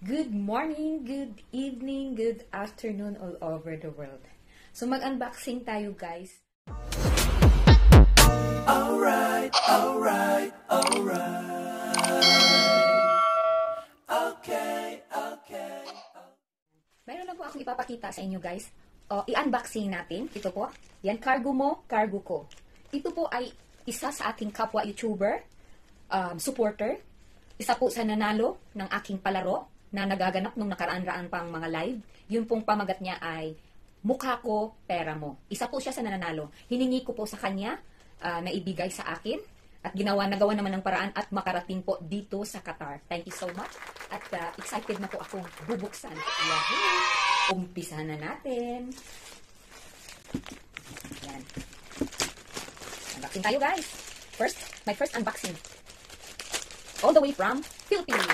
Good morning, good evening, good afternoon all over the world. So mag-unboxing tayo guys. Alright. Okay. Mayroon lang po akong ipapakita sa inyo guys. I-unboxing natin. Ito po. Yan, cargo mo, cargo ko. Ito po ay isa sa ating kapwa YouTuber, supporter. Isa po sa nanalo ng aking palaro na nagaganap nung nakaraan-raan pang mga live. Yung pong pamagat niya ay mukha ko, pera mo. Isa po siya sa nananalo. Hiningi ko po sa kanya na ibigay sa akin at nagawa naman ng paraan at makarating po dito sa Qatar. Thank you so much. At excited na po akong bubuksan. Yahoo! Umpisahan na natin. Yan. Unboxing tayo guys. My first unboxing. All the way from Philippines.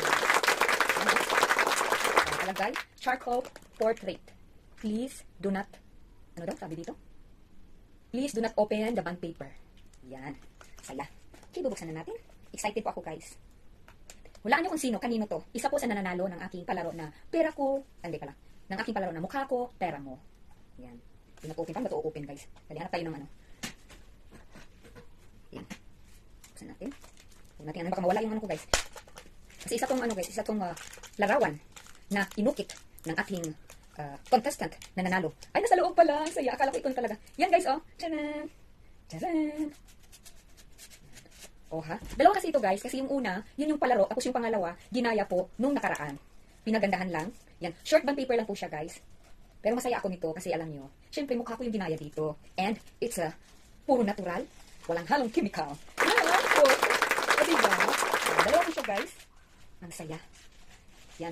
Nakalagay, charcoal portrait. Please do not, ano daw sabi dito? Please do not open the bond paper. Yan. Saya. Okay, bubuksan na natin. Excited po ako guys. Hulaan niyo kung sino, kanino to. Isa po sa nananalo ng aking palaro na pera ko, hindi pala, ng aking palaro na mukha ko, pera mo. Yan. Hindi na po open. Paano ba ito open guys? Dali, hanap tayo ng ano. Yan. Buksan natin. Huwag natin ano, baka mawala yung ano ko guys. Kasi isa tong ano guys, isa tong larawan na inukit ng ating contestant na nanalo. Ay, nasa loob pala. Saya. Akala ko ito na talaga. Yan guys, oh. Tcharan! Tcharan! Oh ha? Dalawa kasi ito guys. Kasi yung una, yun yung palaro. Tapos yung pangalawa, ginaya po nung nakaraan. Pinagandahan lang. Yan. Short bond paper lang po siya guys. Pero masaya ako nito kasi alam nyo, syempre mukha ko yung ginaya dito. And it's puro natural. Walang halong chemical. Yan po. O diba? Dalawa po siya guys. Ang saya. Yan.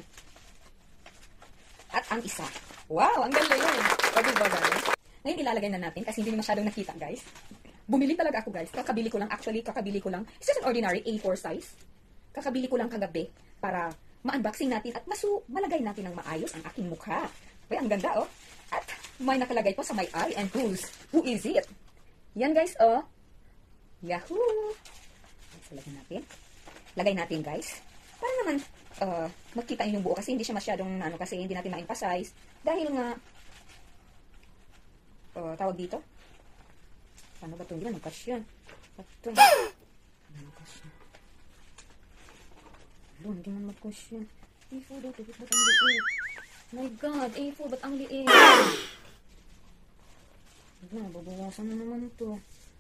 At ang isa. Wow, ang ganda yun. O diba guys? Ngayon ilalagay na natin kasi hindi masyadong nakita guys. Bumili talaga ako guys. Kakabili ko lang. It's just an ordinary A4 size. Kakabili ko lang kagabi para ma-unboxing natin at malagay natin ng maayos ang aking mukha. Ay, ang ganda oh. At may nakalagay po sa my eye and who is it? Yan guys oh. Yahoo! So, lagay natin guys. Para naman magkita yung buo kasi hindi siya masyadong kasi hindi natin ma-emphasize dahil nga tawag dito. Paano ba ito? Hindi man magkasya. Ito. Hindi man magkasya. A4 daw. Ba't ang liit? My God. A4 ba't ang liit? Babawasan na naman ito.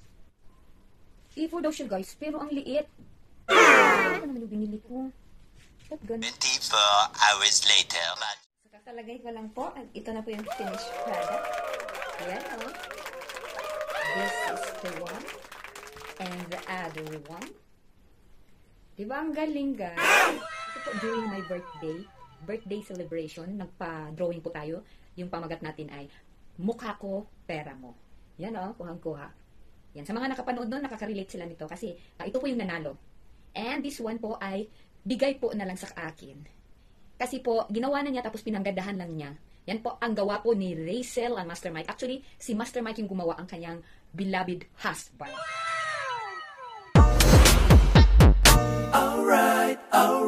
A4 daw siya guys. Pero ang liit. Ano naman yung binili ko? Ba't ganun? 24 hours later. So, kakalagay ko lang po. Ito na po yung finished product. Ayan o. This is the one. And the other one. Diba ang galing guys? Ito po during my birthday celebration, nagpa-drawing po tayo. Yung pamagat natin ay mukha ko, pera mo. Yan o, kuhang-kuha. Yan, sa mga nakapanood doon, nakaka-relate sila nito kasi ito po yung nanalo. And this one po ay bigay po na lang sa akin. Kasi po, ginawa na niya tapos pinanggandahan lang niya. Yan po ang gawa po ni Rachel and Master Mike. Actually, si Master Mike yung gumawa ang kanyang beloved husband. Alright.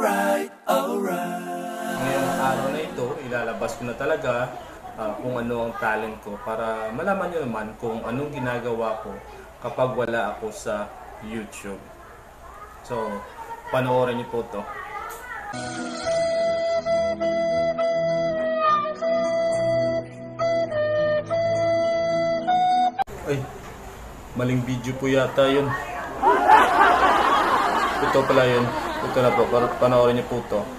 Ngayong araw na ito, ilalabas ko na talaga kung ano ang talent ko para malaman nyo naman kung anong ginagawa ko kapag wala ako sa YouTube. So, panoorin niyo po to. Ay, maling video po yata yun. Ito pala yun. Ito na po, panoorin niyo po to.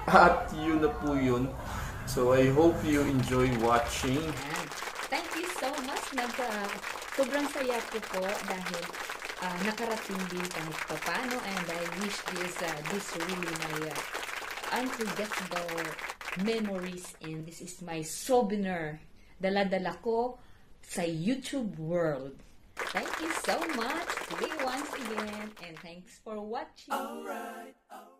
At yun na po yun. So I hope you enjoy watching. Ayan. Thank you so much. Sobrang saya ko po dahil nakarating din kahit pa paano, and I wish this really my unforgettable memories, and this is my souvenir. Dala-dala ko sa YouTube world. Thank you so much today once again, and thanks for watching. Alright.